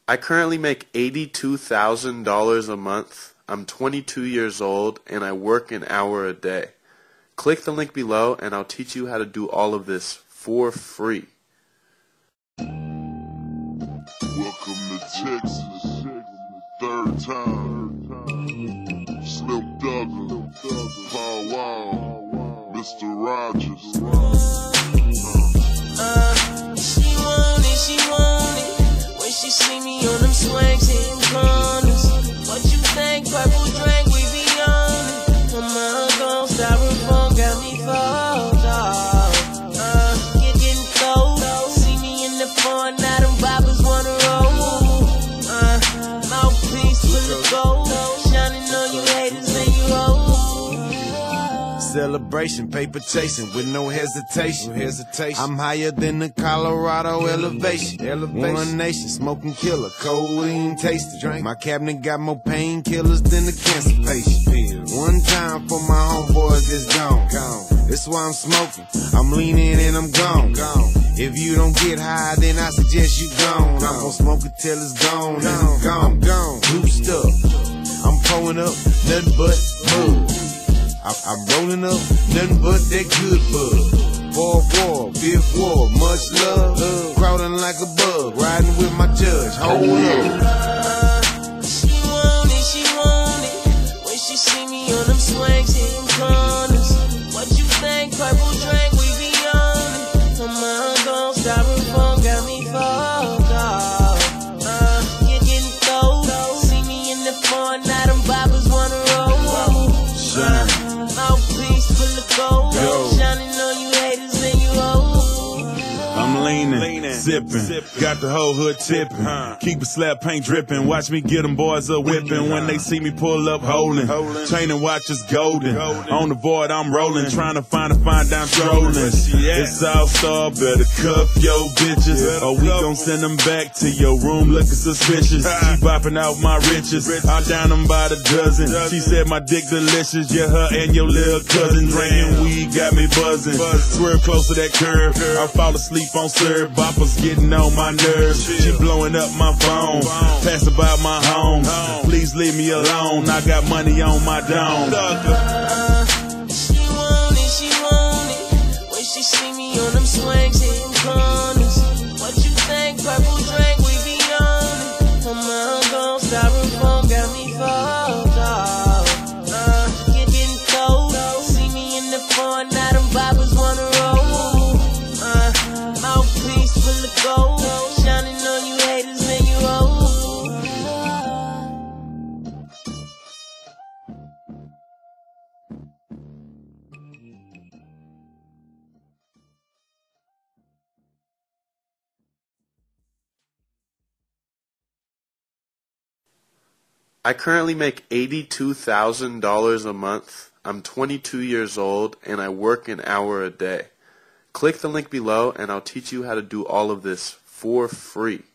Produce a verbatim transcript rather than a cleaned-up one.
I currently make eighty-two thousand dollars a month. I'm twenty-two years old and I work an hour a day. Click the link below and I'll teach you how to do all of this for free. Welcome to Texas, third time. Slim Douglas, Paul Wall, Mister Rogers. Uh, she want it, she want it. When she see me on them swings, hitting corners. What you think, purple drink, we be on it. Come on, gon' styrofoam, got me fucked up. Uh, get getting cold. See me in the phone, now them boppers wanna roll. Uh, mouthpiece full of gold, shining on you haters and you hoes. Celebration, paper chasing with no hesitation. No hesitation. I'm higher than the Colorado elevation. elevation. One nation, smoking killer, codeine tasting. Drink. My cabinet got more painkillers than the cancer patient. One time for my homeboys that's gone. gone. That's why I'm smoking. I'm leaning and I'm gone. gone. If you don't get high, then I suggest you gone. I'm gonna smoke it till it's gone. gone. Gone, gone. Loosed up. I'm pulling up, nothing but bug. I, I'm rolling up, nothing but that good bug. Fourth war, fifth war, much love. Uh, crowding like a bug, riding with my judge. Hold up. Uh, she want it, she want it. When she see me on them swings, hitting corners. What you think, purple drink, we be on it. Come on, gon' styrofoam, got me fucked up. Uh, get getting cold. See me in the phone, now them boppers wanna roll. Shine. Mouthpiece full of gold, Yo. shining on you haters and you hoes. I'm leaning, leaning sipping, sipping, got the whole hood tipping. Huh. Keep a slap paint dripping, watch me get them boys a whipping. When they see me pull up holding, chain and watch is golden. golden. On the void I'm rolling, trying to find a find down strolling. It's all star, better cuff your bitches, or we gon' send them back to your room looking suspicious. She bopping out my riches, I down them by the dozen. She said my dick delicious, yeah, her and your little cousin drinking weed got me buzzing. Swerve close to that curve, I fall asleep on serve, boppers getting on my nerves. She blowing up my phone, passing by my home. Please leave me alone, I got money on my dome. Uh, she want it, she want it. When she see me on them swings, hitting corners. What you think, purple drink, we be on it. Come on, gon' styrofoam, got me fucked up. Uh, get getting cold. See me in the phone, now them boppers wanna roll. Uh, mouthpiece full of gold, shining on you haters and you hoes. I currently make eighty-two thousand dollars a month. I'm twenty-two years old and I work an hour a day. Click the link below and I'll teach you how to do all of this for free.